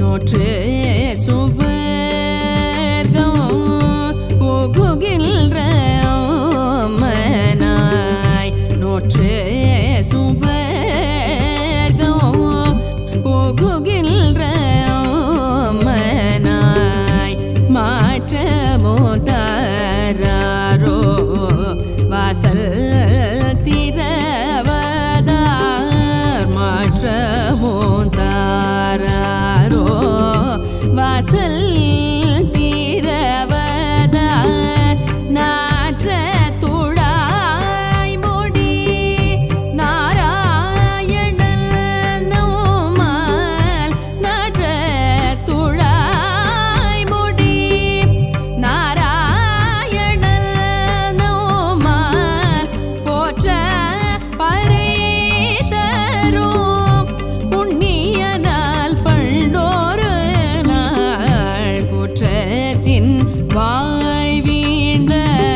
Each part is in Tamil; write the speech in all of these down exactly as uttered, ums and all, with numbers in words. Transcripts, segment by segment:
நோற்று சுவர்க்கம் புகுகின்ற மனாய் நோற்று சுவர்க்கம் புகுகின்ற மனாய் மாற்றமோ தாரோ வாசல் திரவதார் மாற்றமோ தாரோ வாசல் திரவதார் நாற்ற துழாய் முடி நாராயணன் நோமால் நாற்ற துழாய் முடி நாராயணன் நோமால் போற்ற பறை தரும் புண்ணியனால் பண்டோரு நாள் குற்றத்தின் வாய் வீழ்ந்த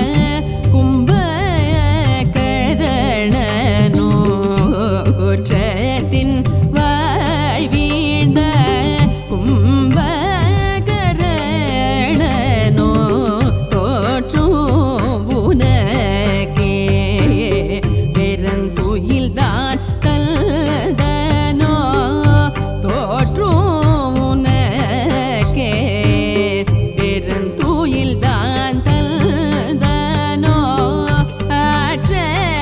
கும்பகரணனோ குற்றத்தின் வாய் வீழ்ந்த கும்பகரணனோ தோற்றும் உனக்கே பெருந்துயில்தான் தல்தனோ தோற்றும் உனக்கே பெருந்துயில்தான் தல்தனோ ஆற்ற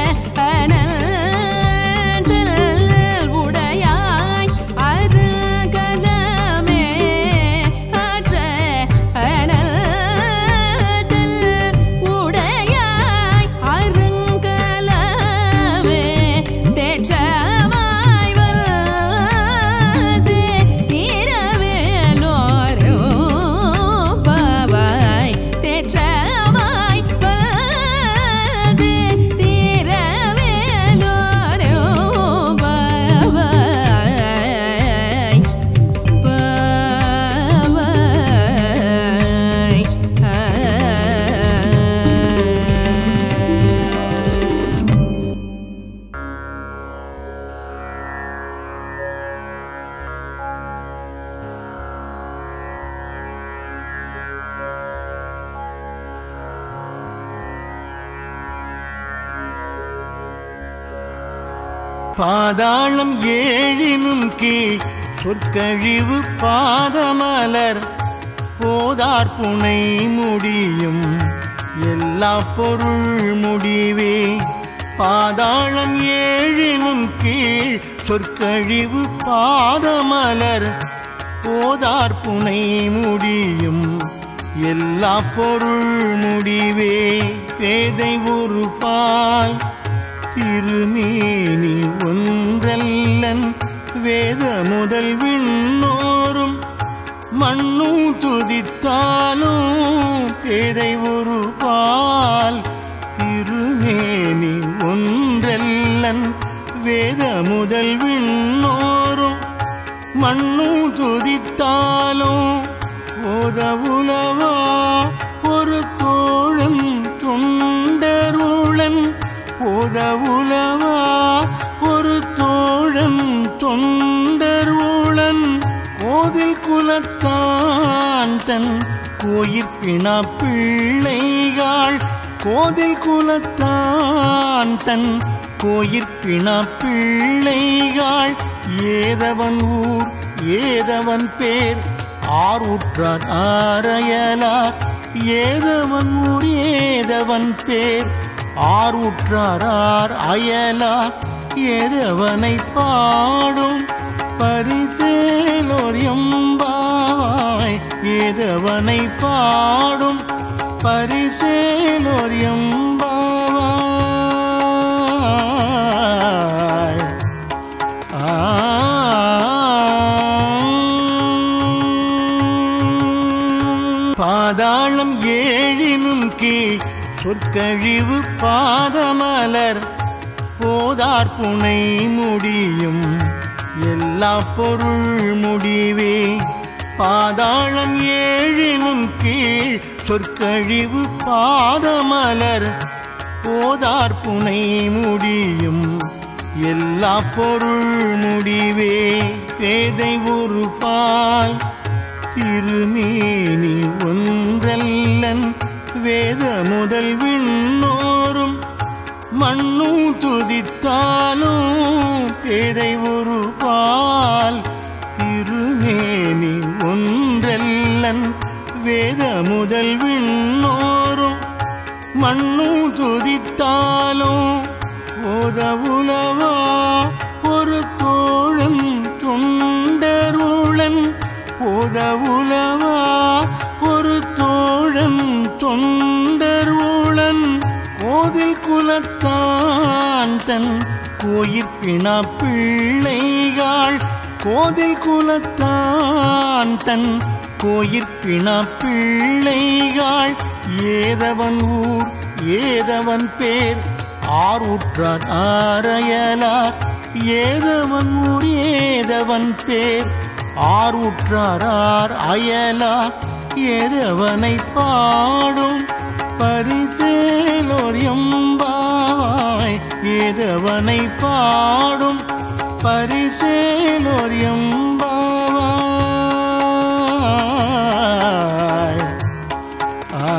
அனந்தல் உடையாய் அருகலமே ஆற்ற அனந்தல் உடையாய் அருங்கலமே தேற்றமாய் வந்து இரவேலோரோ பாவாய் தேற்றமாய் வந்து திரவேலோரோ பாவாய் பாவாய் பாதாளம் ஏழினும் கீழ் சொற்கழிவு பாதமலர் போதார் புனை முடியும் எல்லா பொருள் முடிவே பாதாளம் ஏழினும் கீழ் சொற்கழிவு பாதமலர் போதார் புனை முடியும் எல்லா பொருள் முடிவே பேதை ஒரு பால் திருமேனி ஒன்றல்லன் வேத முதல் விண்ணோரும் மண்ணும் துதித்தாலும் பேதை ஒரு பால் திருமேனி ஒன்றல்லன் வேத முதல் விண்ணோரும் மண்ணும் துதித்தாலும் ஓதவுலவா ஒரு தோழன் தொண்டருளன் ஓதவுலவா ஒரு தோழன் தொண்டருளன் கோதில் குலத்தான் தன் கோயிற்பிணா பிள்ளைகள் கோதில் குலத்தான் தன் கோயிற்பிணா பிள்ளைகள் ஏதவன் ஊர் ஏதவன் பேர் ஆறுற்றார் ஆரையலார் ஏதவன் ஊர் ஏதவன் பேர் ஆறுற்றார் அயலார் ஏதவனை பாடும் பரிசேலோர் எம்பாவாய் ஏதவனை பாடும் பரிசேலோர் எம்பாவாய் பாதாளம் ஏழினும் கீழ் சொற்கழிவு பாதமலர் போதார் புனை முடியும் எல்லா பொருள் முடிவே பாதாளம் ஏழினும் கீழ் சொற்கழிவு பாதமலர் போதார் புனை முடியும் எல்லா பொருள் முடிவே பேதை ஒரு பால் திருமேனி ஒன்றல்லன் வேத முதல் விண்ணோரும் மண்ணும் துதித்தாலும் பேதை ஒரு பால். திருமேனி ஒன்றல்லன் வேத முதல் விண்ணோரும் மண்ணும் துதித்தாலும் ஓதவுலவா ஒரு தோழன் தொண்டருளன். ஓதவுலவா ஒரு தோழன் தொண்டருளன். கோதில் குலத்தான் தன் கோயிற்பிணா பிள்ளைகள். கோதில் குலத்தான் தன் கோயிற்பிணா பிள்ளைகள். ஏதவன் ஊர் ஏதவன் பேர் ஆரூற்றார் ஆரையலார். ஏதவன் ஊர் ஏதவன் பேர் ஆரூற்றார் அயலார். ஏதவனை பாடும் பரிசேலோர் எம்பாவாய். ஏதவனை பாடும் பரிசேலோர் எம்பாவாய். ஆ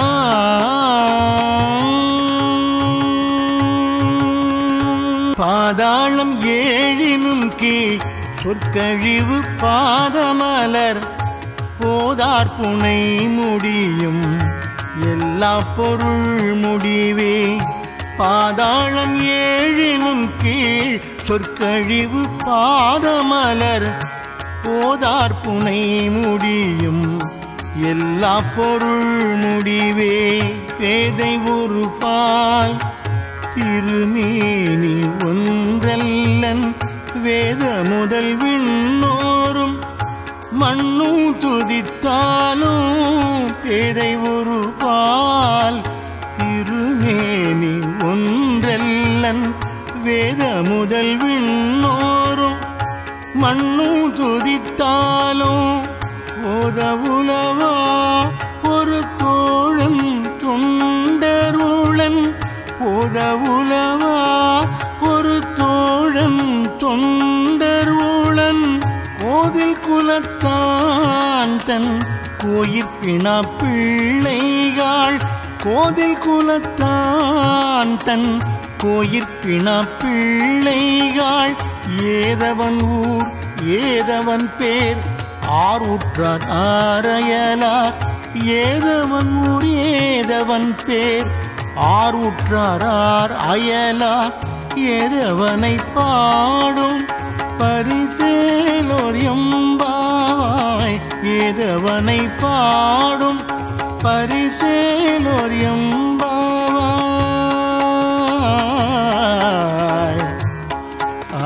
பாதாளம் ஏழினும் கீழ் சொற்கழிவு பாதமலர் போதார் புனை முடியும் எல்லா பொருள் முடிவே. பாதாளம் ஏழினும் கீழ் சொற்கழிவு பாதமலர் போதார் புனை முடியும் எல்லா பொருள் முடிவே. பேதை ஒரு பால் திருமேனி ஒன்றல்லன் வேத முதல் விண்ணோரும் மண்ணும் துதித்தாலும் பேதை ஒரு பால். திருமேனி ஒன்றல்லன் வேத முதல் விண்ணோரும் மண்ணும் துதித்தாலும் ஓதவுலவா ஒரு தோழன் தொண்டருளன். ஓதவுலவா ஒரு தோழன் தொண்டருளன். கோதில் குலத்தான் தன் கோயிற்பிணா பிள்ளைகள். கோதில் குலத்தான் தன் கோயிற்பிணா பிள்ளைகள். ஏதவன் ஊர் ஏதவன் பேர் ஆரூற்றார் ஆரையலார். ஏதவன் ஊர் ஏதவன் பேர் ஆரூற்றார் அயலார். ஏதவனை பாடும் பரிசேலோர் எம்பாவாய். ஏதவனை பாடும் பரிசேலோர் எம்பாவாய். ஆ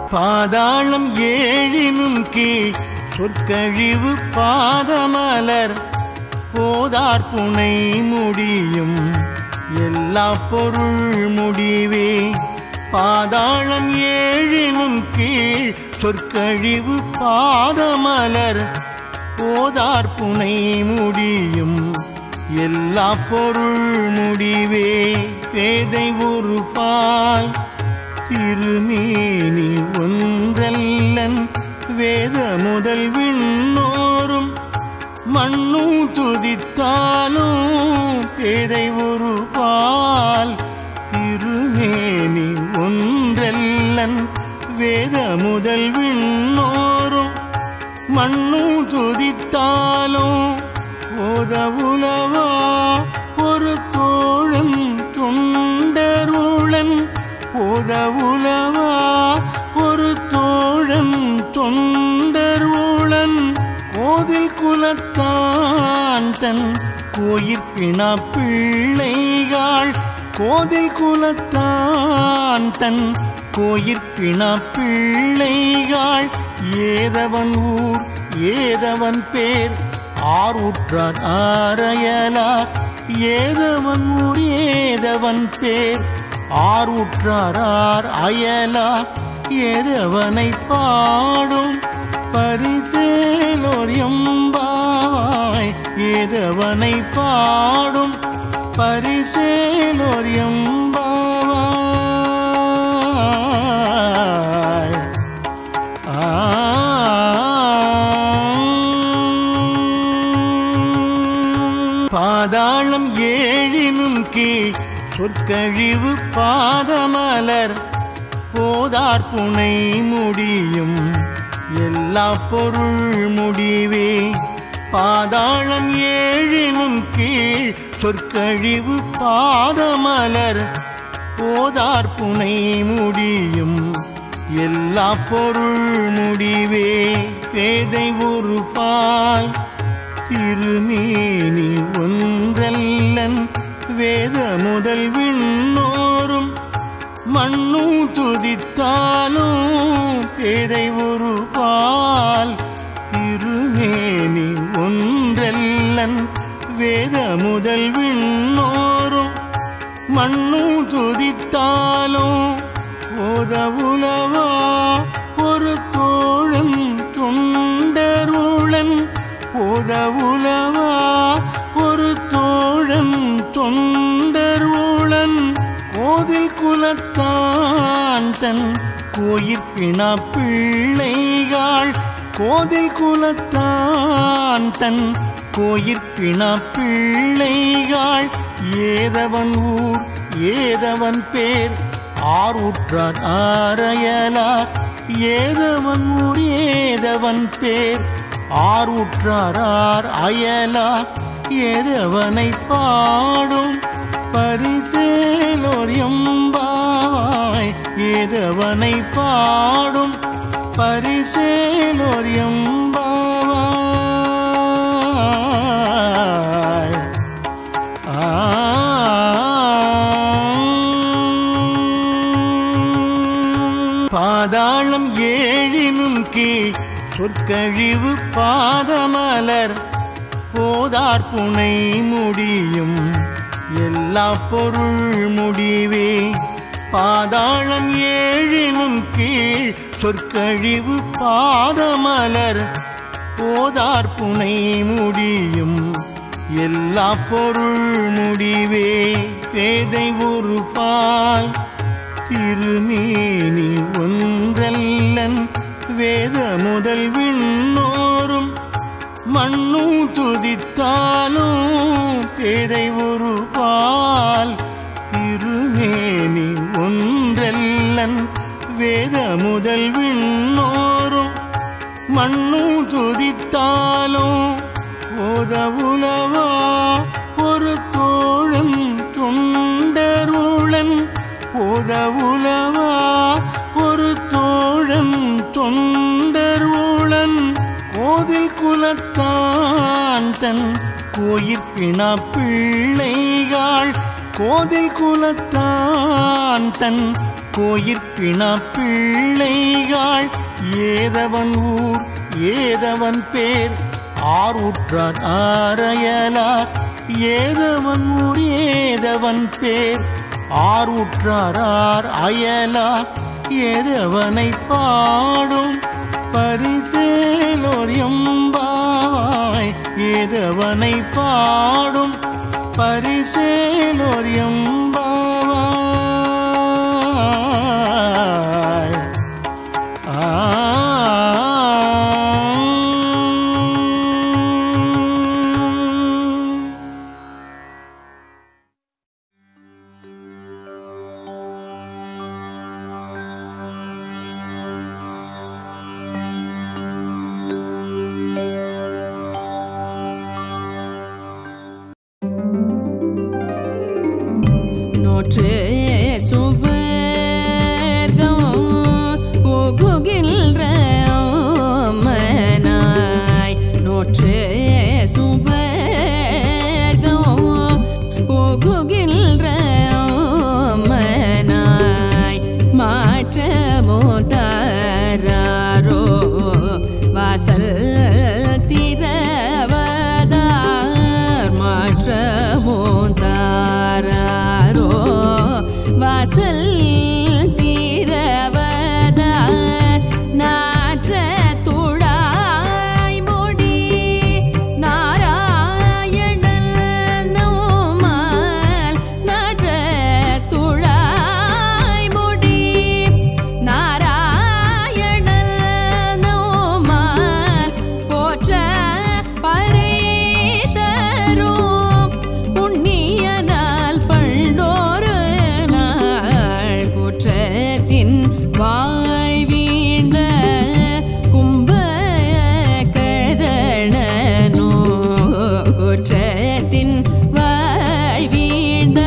பாதாளம் ஏழினும் கீழ் சொற்கழிவு பாதமலர் போதார் புனை முடியும் எல்லா பொருள் முடிவே. பாதாளம் ஏழினும் கீழ் சொற்கழிவு பாதமலர் போதார் புனை முடியும் எல்லா பொருள் முடிவே. பேதை ஒரு பால் திருமேனி ஒன்றல்லன் வேத முதல் விண்ணோரும் மண்ணும் துதித்தாலும். பேதை ஒரு பால் திருமேனி ஒன்றல்லன் வேத முதல் விண்ணோரும் மண்ணும் துதித்தாலும். ஓதவுலவா ஒரு தோழன் தொண்டருளன் ஓதவுலவா ஒரு தோழன் தொண்டருளன் கோதில் குலத்தான் தன் கோயிற்பினா பிள்ளைகள். கோதில் குலத்தான் தன் கோயிற்பினா பிள்ளைகள். ஏதவன் ஊர் ஏதவன் பேர் ஆர் உற்றார் ஆரையலார். ஏதவன் ஊர் ஏதவன் பேர் ஆர் உற்றார் ஆர் அயலார். ஏதவனை பாடும் பரிசேலோர் எம்பாவாய். ஏதவனை பாடும் பரிசேலோர் எம்பாவாய். பாதாளம் ஏழினும் கீழ் சொற்கழிவு பாதமலர் போதார் புனை முடியும் எல்லா பொருள் முடிவே. பாதாளம் ஏழினும் கீழ் சொற்கழிவு பாதமலர் போதார் புனை முடியும் எல்லா பொருள் முடிவே. பேதை ஒரு பால் திருமேனி ஒன்றல்லன் வேத முதல் விண்ணோரும் மண்ணும் துதித்தாலும். பேதை ஒரு பால் திருமேனி ஒன்றல்லன் வேத முதல் விண்ணோரும் மண்ணும் துதித்தாலும். ஓதவுலவா ஒரு தோழன் தொண்டருளன் ஓதவுலவா ஒரு தோழன் தொண்டருளன் கோதில் குலத்தான் தன் கோயிற்பினா பிள்ளைகள். கோதில் குலத்தான் தன் கோயிற்பினா பிள்ளைகள். ஏதவன் ஊர் ஏதவன் பேர் ஆர் உற்றார் ஆரையலார். ஏதவன் ஊர் ஏதவன் பேர் ஆர் உற்றார் ஆர் அயலார். ஏதவனை பாடும் பரிசேலோர் எம்பாவாய். ஏதவனை பாடும் பரிசேலோர் எம்பாவாய். பாதாளம் ஏழினும் கீழ் சொற்கழிவு பாதமலர் போதார் புனை முடியும் எல்லா பொருள் முடிவே. பாதாளம் ஏழினும் கீழ் சொற்கழிவு பாதமலர் போதார் புனை முடியும் எல்லா பொருள் முடிவே. பேதை ஒரு பால் திருமேனி ஒன்றல்லன் வேத முதல் விண்ணோரும் மண்ணும் துதித்தாலும். பேதை ஒரு பால் திருமேனி ஒன்றல்லன் வேத முதல் விண்ணோரும் மண்ணும் துதித்தாலும். ஓதவுலவா ஒரு தோழன் தொண்டருளன் ஓதவுலவா ஒரு தோழன் தொண்டருளன் கோதில் குலத்தான் தன் கோயிற்பினா பிள்ளைகள். கோதில் குலத்தான் தன் கோயிற்பினா பிள்ளைகாள் ஏதவன் ஊர் ஏதவன் பேர் ஆரூற்றார் ஆரையலார் ஏதவன் ஊர் ஏதவன் பேர் ஆரூற்றார் ஆர் அயலார் ஏதவனை பாடும் பரிசேலோர் எம்பாவாய் ஏதவனை பாடும் பரிசேலோர் எம்பாவாய். ஆ நோற்று சுவர்க்கம் புகுகின்ற மனாய் நோற்று சுவர்க்கம் புகுகின்ற மனாய் மாற்றமோ தாரோ வாசல் திரவதார் மாற்றமோ தாரோ வாசல் திரவதார் நாற்ற துழாய் முடி நாராயணன் நோமால் நாற்ற துழாய் முடி நாராயணன் நோமால் போற்ற பறை தரும் புண்ணியனால் பண்டோரு நாள் குற்றத்தின் வாய் வீழ்ந்த கும்பகரணனோ குற்றத்தின் வாய் வீழ்ந்த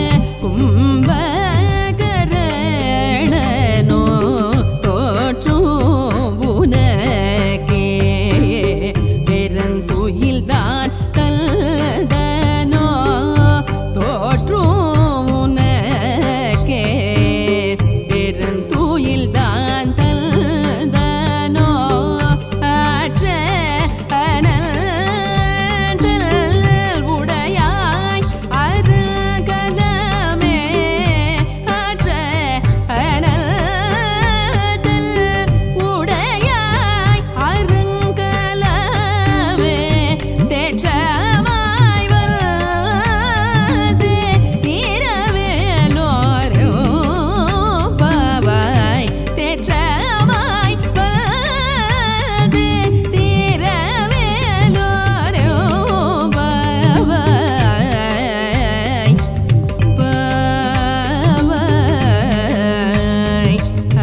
கும்பகரணனோ தோற்றும் உனக்கே பெருந்துயில்தான் தல்தனோ தோற்றும் உனக்கே பெருந்துயில்தான் தல்தனோ ஆற்ற அனந்தல் உடையாய் அருகலமே ஆற்ற அனந்தல் உடையாய் அருங்கலமே தேற்றமாய் வந்து இரவேலோரோ பாவாய் தேற்றமாய் வந்து இரவேலோரோ பாவாய் பாவாய் ஆ.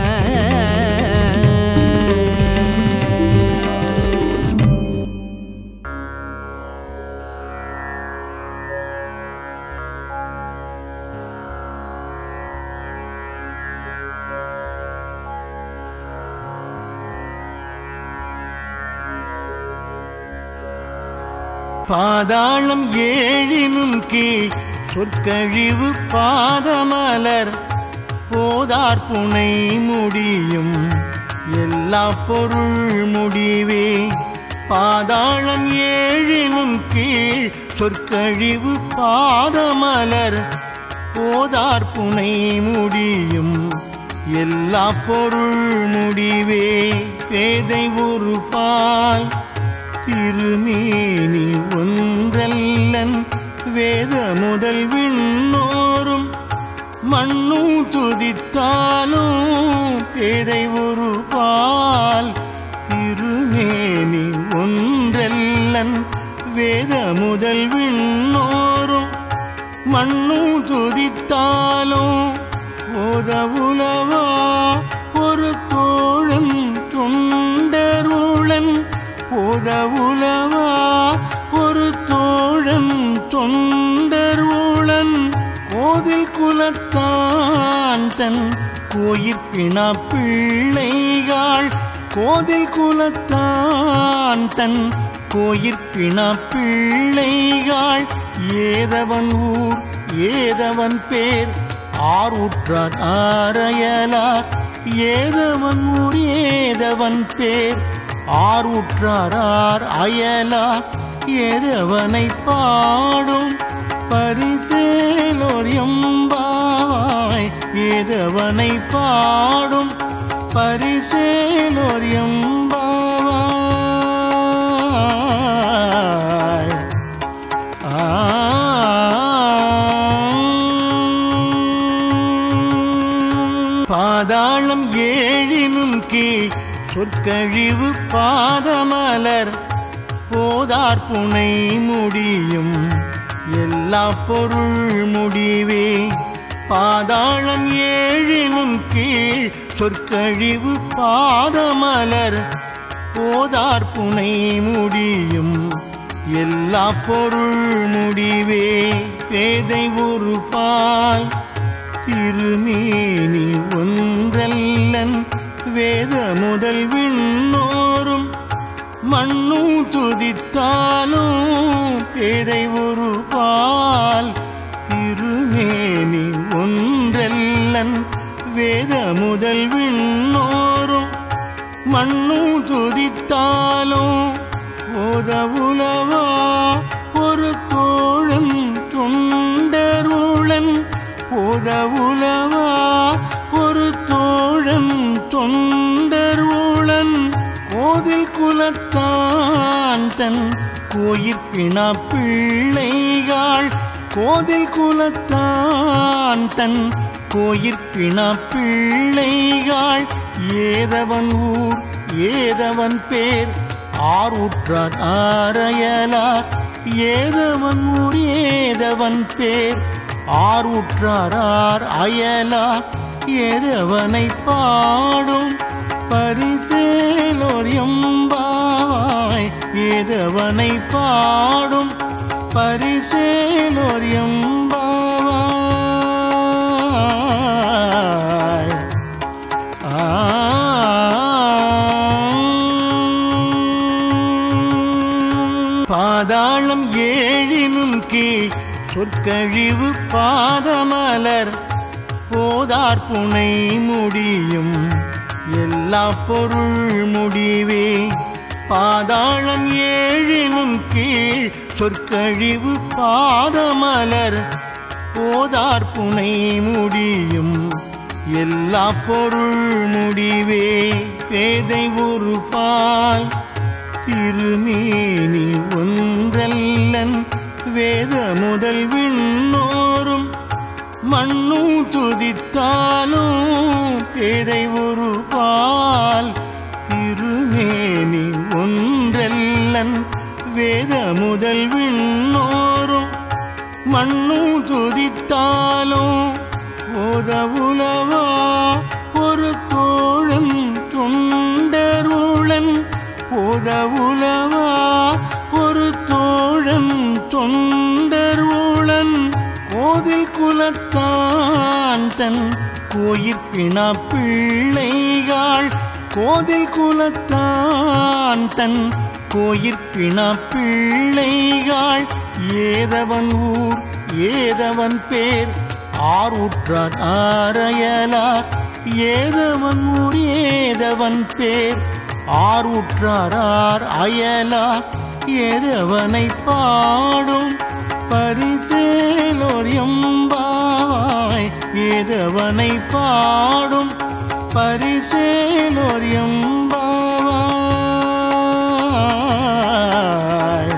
பாதாளம் ஏழினும் கீழ் சொற்கழிவு பாதமலர் போதார் புனை முடியும் எல்லா பொருள் முடிவே பாதாளம் ஏழினும் கீழ் சொற்கழிவு பாதமலர் போதார் புனை முடியும் எல்லா பொருள் முடிவே பேதை ஒரு பால் திருமேனி ஒன்றல்லன் வேத முதல் விண்ணோரும் மண்ணும் துதித்தாலும் பேதை ஒரு பால் திருமேனி ஒன்றல்லன் வேத முதல் விண்ணோரும் மண்ணும் துதித்தாலும் ஓதவுலவா ஒரு தோழன் தொண்டருளன் ஓதவுலவா ஒரு தோழன் தொண்டருளன் கோதில் குலத்தான் தன் கோயிற்பினா பிள்ளைகாள் கோதில் குலத்தான் தன் கோயிற்பினா பிள்ளைகாள் ஏதவன் ஊர் ஏதவன் பேர் ஆரூற்றார் ஆரையலார் ஏதவன் ஊர் ஏதவன் பேர் ஆரூற்றார் அயலார் ஏதவனை பாடும் பரிசேலோர் எம்பாவாய் ஏதவனை பாடும் பரிசேலோர் எம்பாவாய். பாதாளம் ஏழினும் கீழ் சொற்கழிவு பாதமலர் போதார் புனை முடியும் எல்லா பொருள் முடிவே. பாதாளம் ஏழினும் கீழ் சொற்கழிவு பாதமலர் போதார் புனை முடியும் எல்லா பொருள் முடிவே. பேதை ஒரு பால் திருமேனி ஒன்றல்லன் வேத முதல் விண்ணோரும் மண்ணும் துதித்தாலும் பேதை ஒரு பால் திருமேனி ஒன்றல்லன் வேத முதல் விண்ணோரும் மண்ணும் துதித்தாலும் ஓதவுலவா ஒரு தோழன் தொண்டருளன் ஓதவுலவா ஒரு தோழன் தொண்டருளன் கோதில் குலத்தான் தன் கோயிற்பினா பிள்ளைகள் கோதில் குலத்தான் தன் கோயிற்பினா பிள்ளைகள் ஏதவன் ஊர் ஏதவன் பேர் ஆரூற்றார் ஆரையலார் ஏதவன் ஊர் ஏதவன் பேர் ஆரூற்றார் அயலார் ஏதவனை பாடும் பரிசேலோர் எம்பாவாய் ஏதவனை பாடும் பரிசேலோர் எம்பாவாய். பாதாளம் ஏழினும் கீழ் சொற்கழிவு பாதமலர் போதார் புனை முடியும் எல்லா பொருள் முடிவே. பாதாளம் ஏழினும் கீழ் சொற்கழிவு பாதமலர் போதார் புனை முடியும் எல்லா பொருள் முடிவே. பேதை ஒரு பால் திருமேனி ஒன்றல்லன் வேத முதல் விண்ணோரும் மண்ணும் துதித்தாலும் பேதை ஒரு பால் திருமேனி ஒன்றல்லன் வேத முதல் விண்ணோரும் மண்ணும் துதித்தாலும் ஓதவுலவா ஒரு தோழன் தொண்டருளன் ஓதவுலவா ஒரு தோழன் தொண்டருளன் கோதில் குலத்தான் தன் கோயிற்பினா பிள்ளைகள் கோதில் குலத்தான் தன் கோயிற்பினா பிள்ளைகள் ஏதவன் ஊர் ஏதவன் பேர் ஆரூற்றார் ஆரையலார் ஏதவன் ஊர் ஏதவன் பேர் ஆரூற்றார் அயலார் ஏதவனை பாடும் பரிசேலோர் எம்பாவாய் ஏதவனை பாடும் பரிசேலோர் எம்பாவாய்.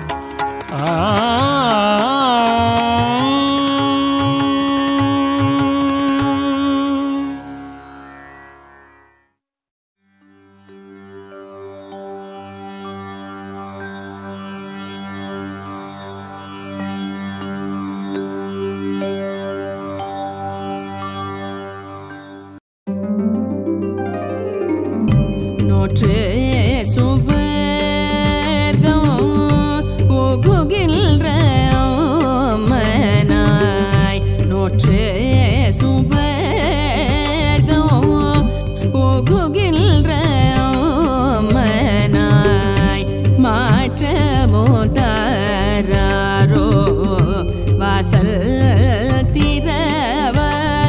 நோற்று சுவர்க்கம் புகுகின்ற மனாய் நோற்று சுவர்க்கம் புகுகின்ற மனாய் மாற்றமோ தாரோ வாசல் திரவ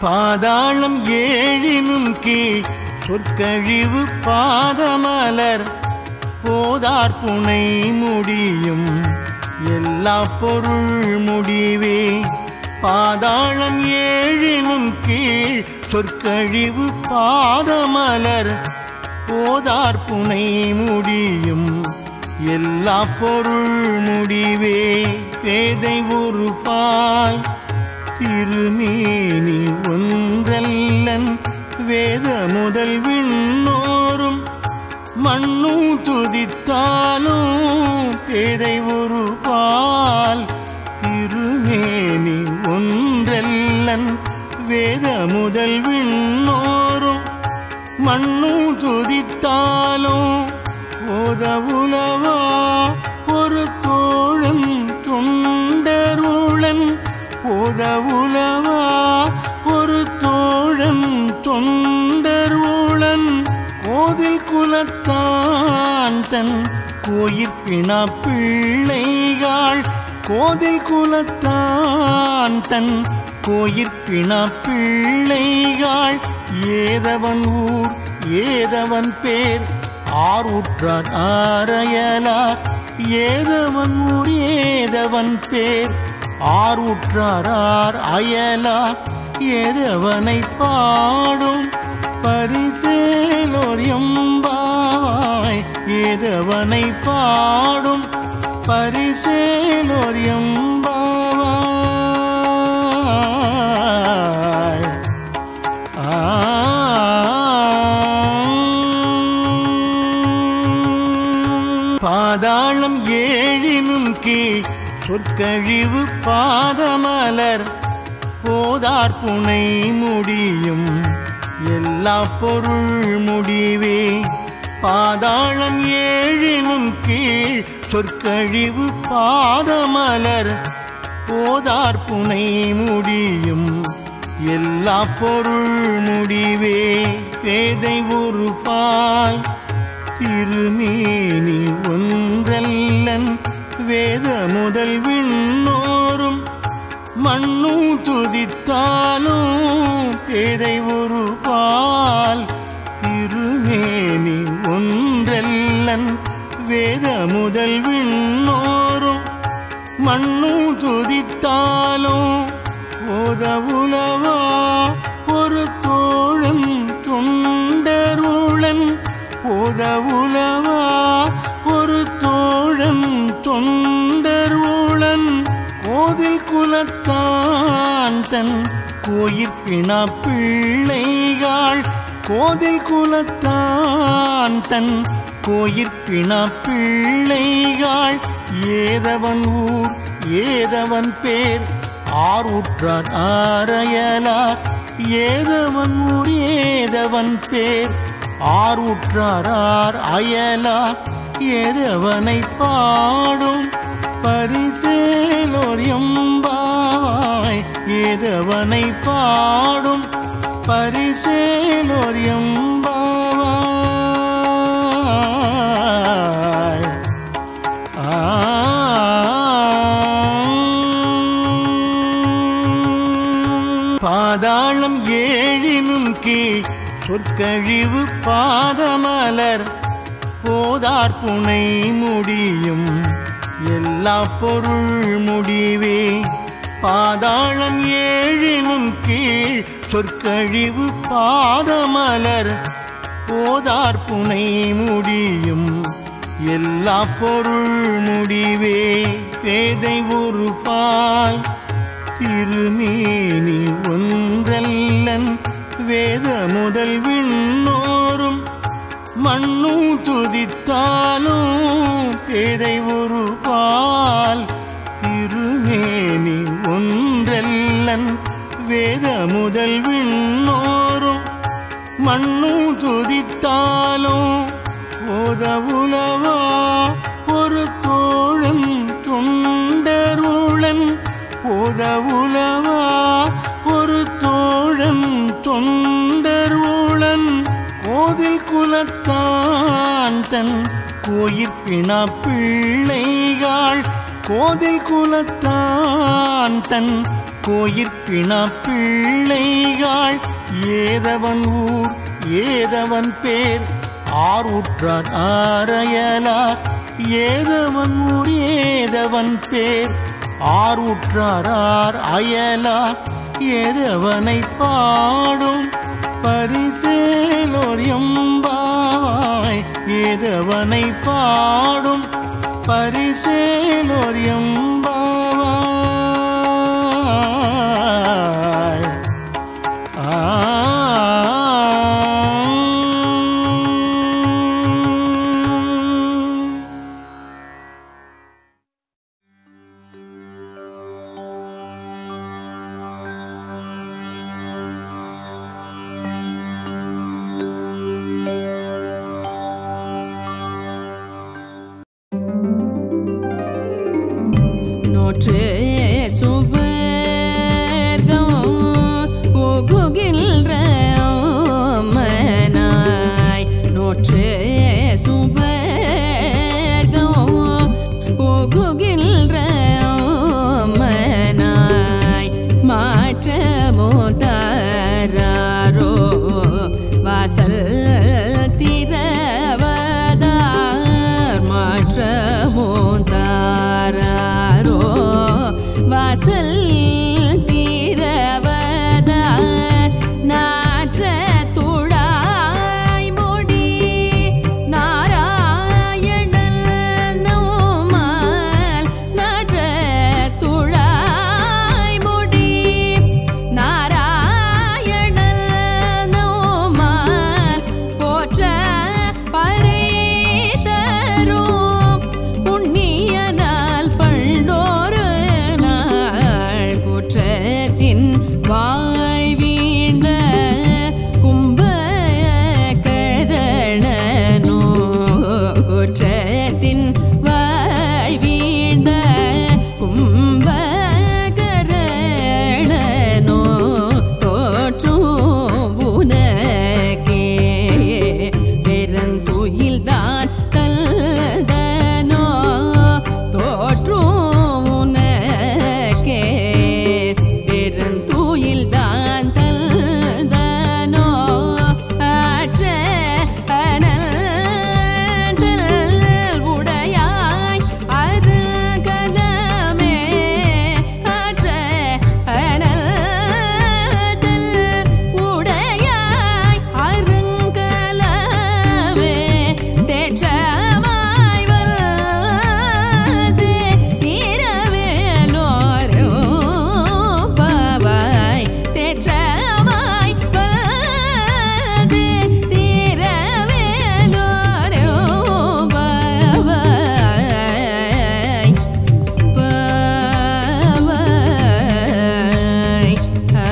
பாதாளம் ஏழினும் கீழ் சொற்கழிவு பாதமலர் போதார் புனை முடியும் எல்லா பொருள் முடிவே. பாதாளம் ஏழினும் கீழ் சொற்கழிவு பாதமலர் போதார் புனை முடியும் எல்லா பொருள் முடிவே. பேதை ஒரு பால் திருமேனி ஒன்றல்லன் வேத முதல் விண்ணோரும் மண்ணும் துதித்தாலும். பேதை ஒரு பால் திருமேனி ஒன்றல்லன் வேத முதல் விண்ணோரும் மண்ணும் துதித்தாலும். ஓதவுலவா ஒரு தோழன் தொண்டருளன் ஓதவுலவா ஒரு தோழன் தொண்டருளன் கோதில் குலத்தான் தன் கோயிற்பினா பிள்ளைகள். கோதில் குலத்தான் தன் கோயிற்பினா பிள்ளைகள். ஏதவன் ஊர் ஏதவன் பேர் ஆர் உற்றார் ஆரையலார். ஏதவன் ஊர் ஏதவன் பேர் ஆர் உற்றார் ஆர் அயலார். ஏதவனை பாடும் பரிசேலோர் எம்பாவாய். ஏதவனை பாடும் பரிசேலோர் எம்பாவாய். ஆ பாதாளம் ஏழினும் கீழ் சொற்கழிவு பாதமலர் போதார் புனை முடியும் எல்லா பொருள் முடிவே. பாதாளம் ஏழினும் கீழ் சொற்கழிவு பாதமலர் போதார் புனை முடியும் எல்லா பொருள் முடிவே. பேதை ஒரு பால் திருமேனி ஒன்றல்லன் வேத முதல் விண்ணோரும் மண்ணும் துதித்தாலும். பேதை ஒரு பால் திருமேனி ஒன்றல்லன் வேத முதல் விண்ணோரும் மண்ணும் துதித்தாலும். ஓதவுலவா ஒரு தோழன் தொண்டருளன் ஓதவுலவா ஒரு தோழன் தொண்டருளன் கோதில் குலத்தான் தன் கோயிற்பினா பிள்ளைகள். கோதில் குலத்தான் தன் கோயிற்பினா பிள்ளைகள். ஏதவன் ஊர் ஏதவன் பேர் ஆர் உற்றார் ஆரையலார். ஏதவன் ஊர் ஏதவன் பேர் ஆர் உற்றார் ஆர் அயலார். ஏதவனை பாடும் பரிசேலோர் எம்பாவாய். ஏதவனை பாடும் பரிசேலோர் எம்பாவாய். ஆ பாதாளம் ஏழினும் கீழ் சொற்கழிவு பாதமலர் போதார் புனை முடியும் எல்லா பொருள் முடிவே. பாதாளம் ஏழினும் கீழ் சொற்கழிவு பாதமலர் போதார் புனை முடியும் எல்லா பொருள் முடிவே. பேதை ஒரு பால் திருமேனி ஒன்றல்லன் வேத முதல் விண்ணோரும் மண்ணும் துதித்தாலும். பேதை ஒரு பால் திருமேனி ஒன்றல்லன் வேத முதல் விண்ணோரும் மண்ணும் துதித்தாலும். ஓதவுலவா ஒரு தோழன் தொண்டருளன் ஓதவுலவா ஒரு தோழன் தொண்டருளன் கோதில் குலத்தான் தன் கோயிற்பினா பிள்ளைகள். கோதில் குலத்தான் தன் கோயிற்பிண பிள்ளைகள் ஏதவன் ஊர் ஏதவன் பேர் ஆர் உற்றார் ஆரையலார் ஏதவன் ஊர் ஏதவன் பேர் ஆர் உற்றார் ஆர் அயலார் ஏதவனை பாடும் பரிசேலோர் எம்பாவாய் ஏதவனை பாடும் பரிசேலோர் எம்பாவாய். ஆ நோற்று சுவர்க்கம் புகுகின்ற மனாய் நோற்று சுவர்க்கம் புகுகின்ற மனாய் மாற்றமோ தாரோ வாசல் திரவதார் மாற்றமோ தாரோ வாசல் திரவதார் நாற்ற துழாய் முடி நாராயணல் நோமால் நாற்ற துழாய் முடி நாராயணல் நோமால் போற்ற பறை தரும் புண்ணியனால் பண்டோரு நாள் குற்றத்தின் வாய் வீழ்ந்த கும்பகரணனோ குற்றத்தின் வாய் வீழ்ந்த கும்பகரணனோ தோற்றும் உனக்கே பெருந்துயில்தான் தல்தனோ தோற்றும் உனக்கே பெருந்துயில்தான் தல்தனோ ஆற்ற அனல் உடையாய் அருகலமே ஆற்ற அனல் உடையாய் அருங்கலமே தேற்றமாய் வந்து இரவேலோரோ பாவாய் தேற்றமாய் வந்து திரவேலோரோ பாவாய் பாவாய் ஆ.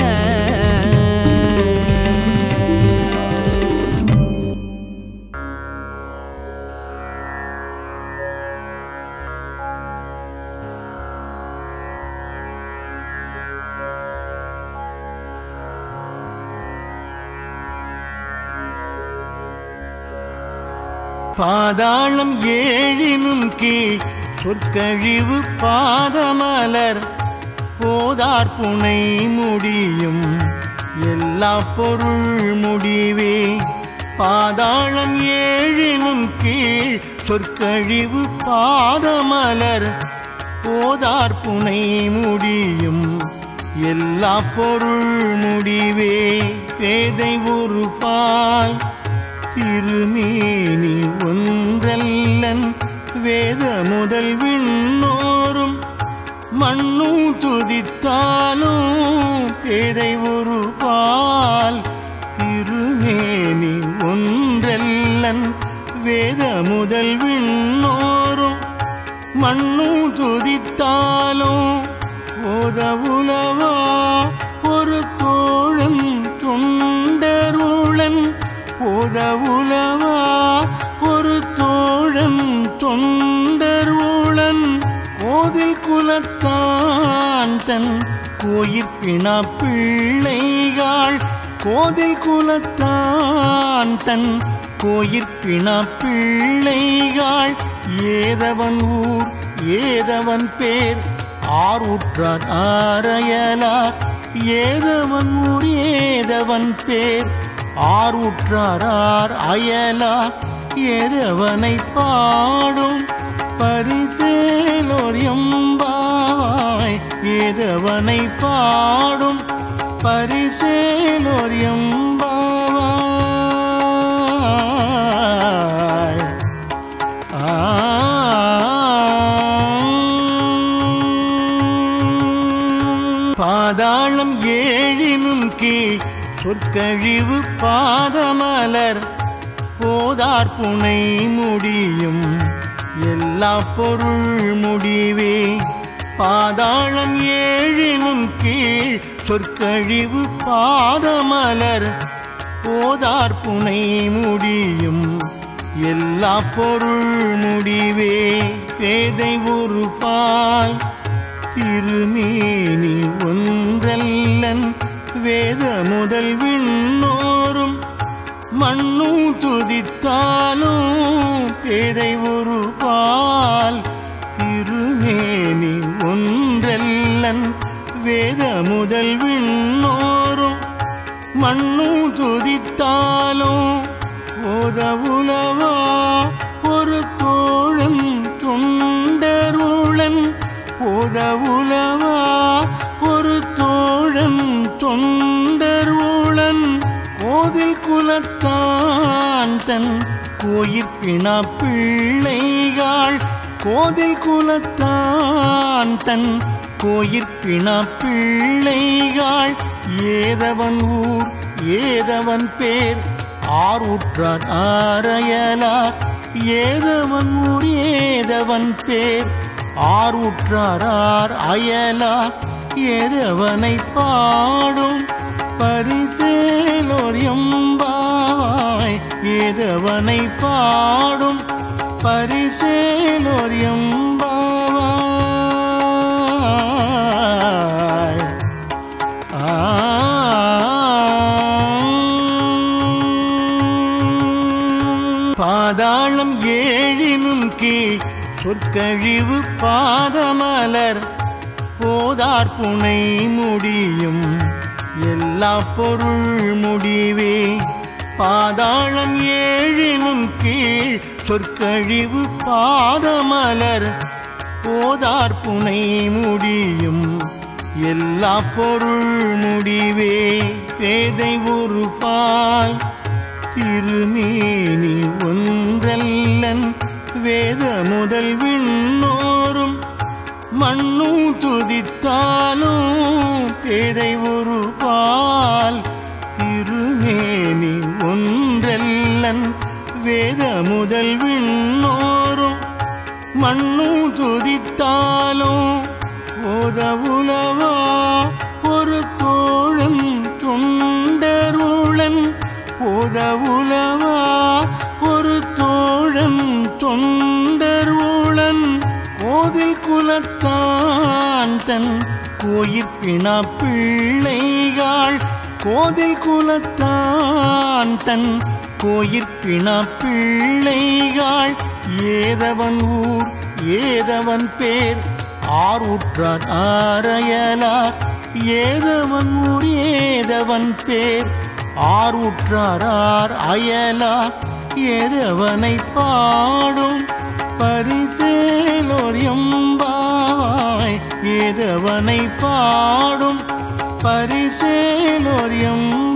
பாதாளம் ஏழினும் கீழ் சொற்கழிவு பாதமலர் போதார் புனை முடியும் எல்லா பொருள் முடிவே பாதாளம் ஏழினும் கீழ் சொற்கழிவு பாதமலர் போதார் புனை முடியும் எல்லா பொருள் முடிவே பேதை ஒரு பால் திருமேனி ஒன்றல்லன் வேத முதல் விண்ணோரும் மண்ணும் துதித்தாலும் பேதை ஒரு பால் திருமேனி ஒன்றல்லன் வேத முதல் விண்ணோரும் மண்ணும் துதித்தாலும் ஓதவுலவா ஒரு தோழன் தொண்டருளன் ஓதவுலவா ஒரு தோழன் தொண்டருளன் கோதில் குலத்தான் தன் கோயிற்பிண பிள்ளைகள் கோதில் குலத்தான் தன் கோயிற்பிண பிள்ளைகள் ஏதவன் ஊர் ஏதவன் பேர் ஆர் உற்றார் ஆரையலார் ஏதவன் ஊர் ஏதவன் பேர் ஆர் உற்றார் ஆர் அயலார் ஏதவனை பாடும் பரிசேலோர் எம்பாவாய் ஏதவனை பாடும் பரிசேலோர் எம்பாவாய். பாதாளம் ஏழினும் கீழ் சொற்கழிவு பாதமலர் போதார் புனை முடியும் எல்லா பொருள் முடிவே. பாதாளம் ஏழினும் கீழ் சொற்கழிவு பாதமலர் போதார் புனை முடியும் எல்லா பொருள் முடிவே. பேதை ஒரு பால் திருமேனி ஒன்றல்லன் வேத முதல் விண்ணோரும் மண்ணும் துதித்தாலும் பேதை ஒரு பால் திருமேனி ஒன்றல்லன் வேத முதல் விண்ணோரும் மண்ணும் துதித்தாலும் ஓதவுலவா ஒரு தோழன் தொண்டருளன் ஓதவுலவா ஒரு தோழன் தொண்டருளன் கோதில் குலத்தான் தன் கோயிற்பினா பிள்ளைகள் கோதில் குலத்தான் தன் கோயிற்பினா பிள்ளைகள் ஏதவன் ஊர் ஏதவன் பேர் ஆர் உற்றார் ஆரையலார் ஏதவன் ஊர் ஏதவன் பேர் ஆர் உற்றார் ஆர் அயலார் ஏதவனை பாடும் பரிசேலோர் எம்பாவாய் ஏதவனை பாடும் பரிசேலோர் எம்பாவாய். பாதாளம் ஏழினும் கீழ் சொற்கழிவு பாதமலர் போதார் புனை முடியும் எல்லா பொருள் முடிவே. பாதாளம் ஏழினும் கீழ் சொற்கழிவு பாதமலர் போதார் புனை முடியும் எல்லா பொருள் முடிவே. பேதை ஒரு பால் திருமேனி ஒன்றல்லன் வேத முதல் விண்ணோரும் மண்ணும் துதித்தாலும் பேதை ஒரு பால் திருமேனி ஒன்றல்லன் வேத முதல் விண்ணோரும் மண்ணும் துதித்தாலும் ஓதவுலவா ஒரு தோழன் தொண்டருளன் ஓதவுலவா ஒரு தோழன் தொண்டருளன் கோதில் குலத்தான் தன் கோயிற்பினா பிள்ளைகள் கோதில் குலத்தான் தன் கோயிற்பினா பிள்ளைகள் ஏதவன் ஊர் ஏதவன் பேர் ஆர் உற்றார் ஆரையலார் ஏதவன் ஊர் ஏதவன் பேர் ஆர் உற்றார் ஆர் அயலார் ஏதவனை பாடும் பரிசேலோர் எம்பாவாய் ஏதவனை பாடும் பரிசேலோர் எம்